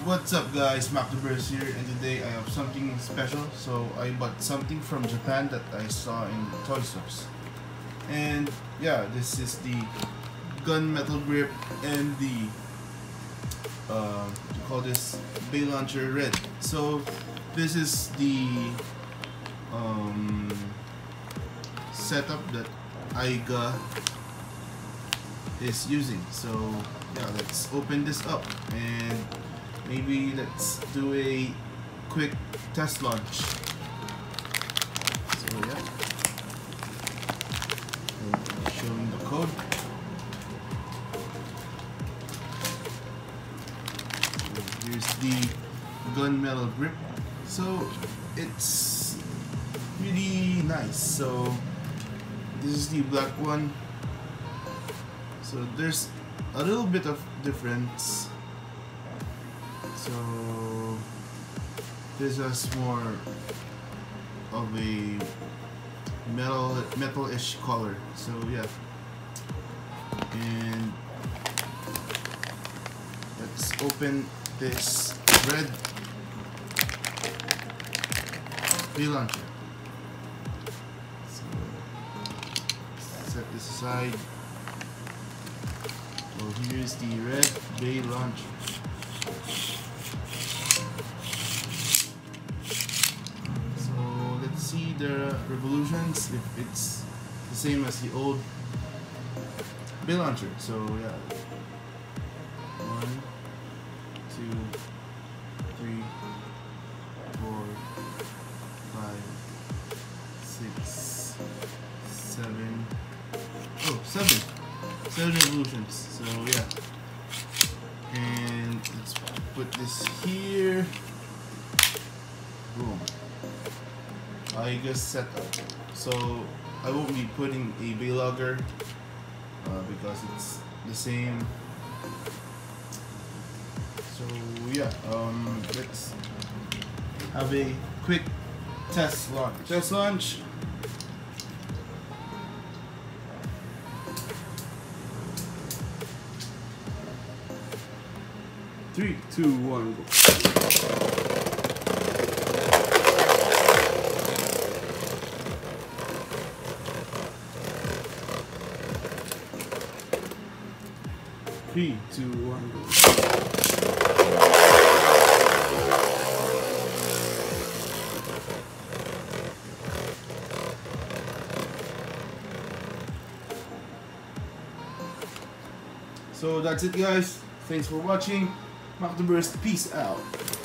What's up guys, MacTheBurst here, and today I have something special. So I bought something from Japan that I saw in toy stores. And yeah, this is the gunmetal grip and the what do you call this, bay launcher red. So this is the setup that Aiga is using. So yeah, let's open this up and maybe let's do a quick test launch. So yeah, I'll show you the code. So here's the gunmetal grip. So it's really nice. So this is the black one. So there's a little bit of difference. So this has more of a metal-ish color. So yeah, and let's open this red bay launcher. So set this aside. So here's the red bay launcher. See the revolutions, if it's the same as the old bay launcher. So yeah, 1, 2, 3, 4, 5, 6, 7. Oh, 7 revolutions. So yeah, and let's put this here. Boom. I just set up. So I won't be putting a Baylogger because it's the same. So yeah, let's have a quick test launch. Test launch. Three, two, one, go. Three, two, one, go. So that's it guys. Thanks for watching. MacTheBurst, peace out.